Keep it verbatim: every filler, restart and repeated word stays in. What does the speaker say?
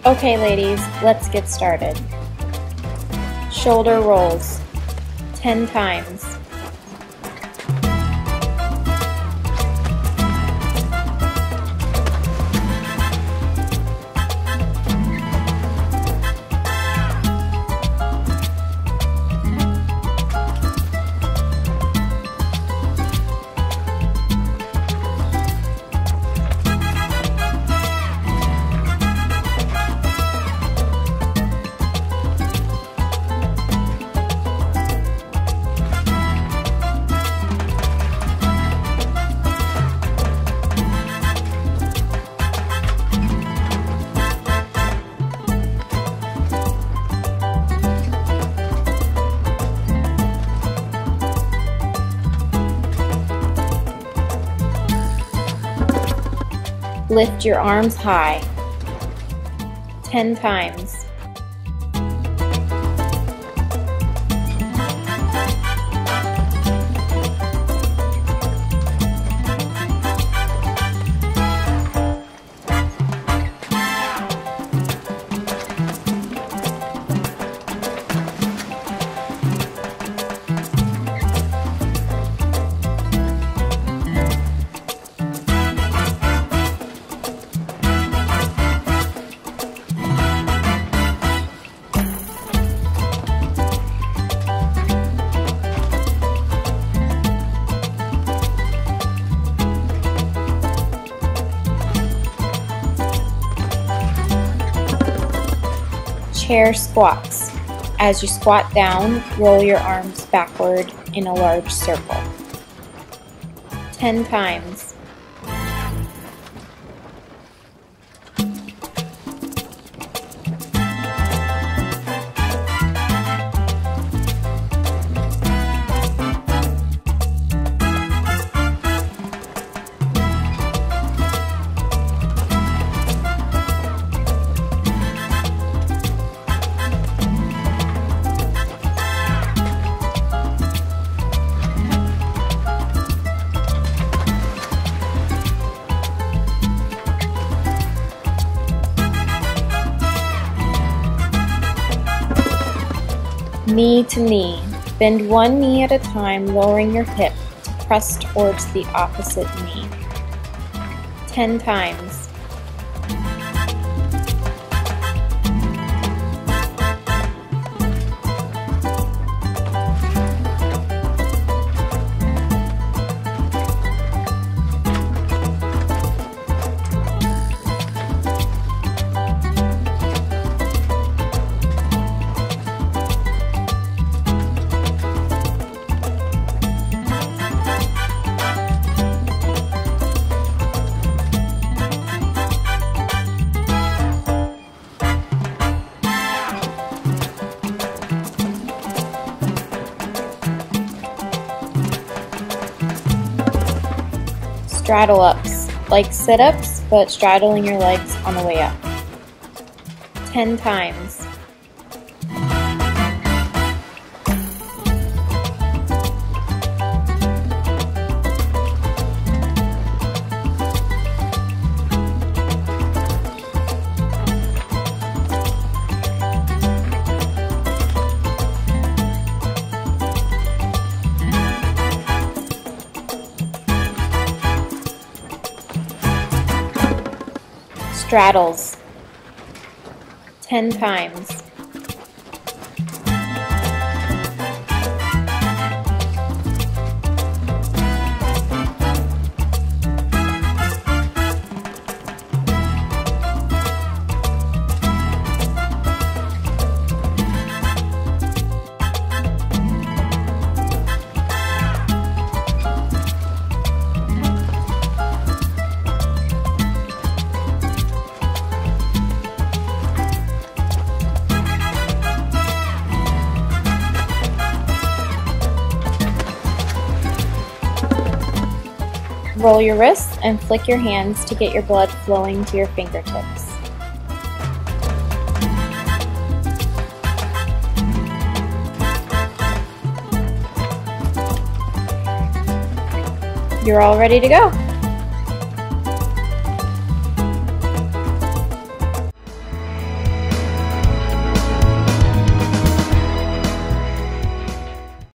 Okay ladies, let's get started. Shoulder rolls, ten times. Lift your arms high, ten times. Chair squats. As you squat down, roll your arms backward in a large circle. ten times. Knee to knee. Bend one knee at a time, lowering your hip to press towards the opposite knee. ten times. Straddle ups, like sit-ups, but straddling your legs on the way up. ten times. Straddles, ten times. Roll your wrists and flick your hands to get your blood flowing to your fingertips. You're all ready to go.